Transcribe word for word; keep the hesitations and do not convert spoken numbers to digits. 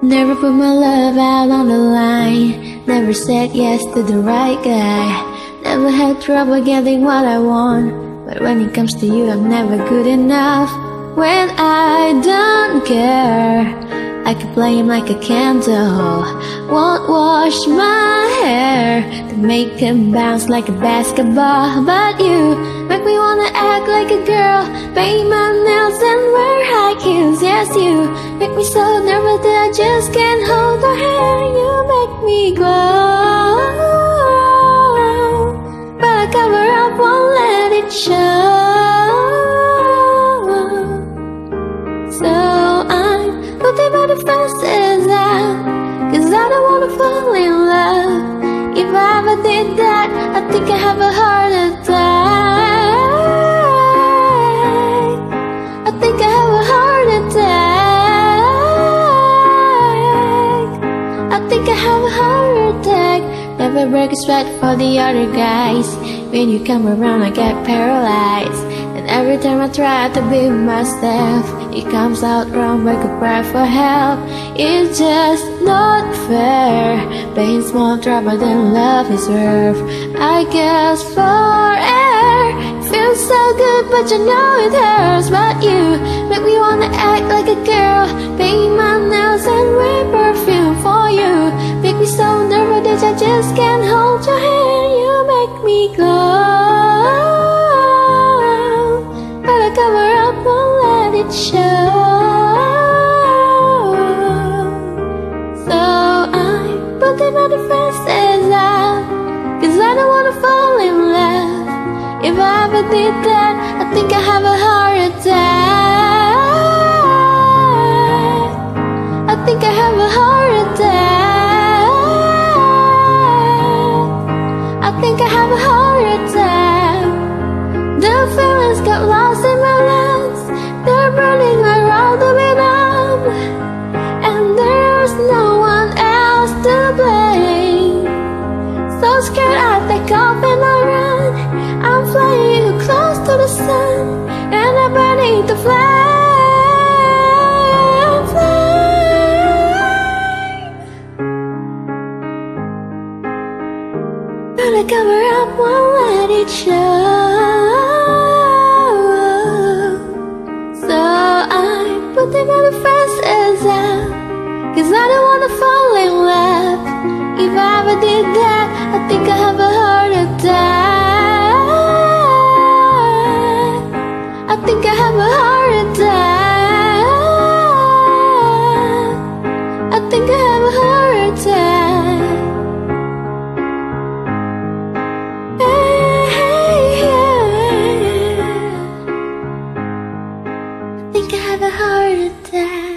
Never put my love out on the line. Never said yes to the right guy. Never had trouble getting what I want, but when it comes to you, I'm never good enough. When I don't care, I can play him like a candle. Won't wash my hair to make him bounce like a basketball. But you make me wanna act like a girl, paint my nails and wear high heels. Yes, you make me so nervous that I just can't hold your hand. You make me glow, but I cover up, won't let it show. So I'm putting my defenses out, cause I don't wanna fall in love. If I ever did that, I think I have a heart attack. I think I have a heart attack. I think I have a heart attack. Never break a sweat for the other guys. When you come around, I get paralyzed. And every time I try to be myself, it comes out wrong, like a cry for help. It's just not fair, paying small trouble than love is worth. I guess for air, feels so good, but you know it hurts. But you make me wanna act like a girl, paint my nails and wear perfume for you. Make me so nervous that I just can't hold your hand. You make me glow, but I cover up, won't let it show. So I'm putting my defenses out, cause I don't wanna fall in love. If I ever did that, I think I have a heart attack. I think I have a heart attack. I think I have a heart attack. The feelings got lost in my lungs. They're burning right all the way down, and there's no one else to blame. So scared I take off and I run. I'm flying close to the sun, and I'm burning to fly, fly. But I cover up, won't let it show. Putting my defenses out, cause I don't wanna fall in love. If I ever did that, I think I have a heart attack. I think I have a heart attack. I think I have a heart attack. Hey, yeah. I think I have a heart attack.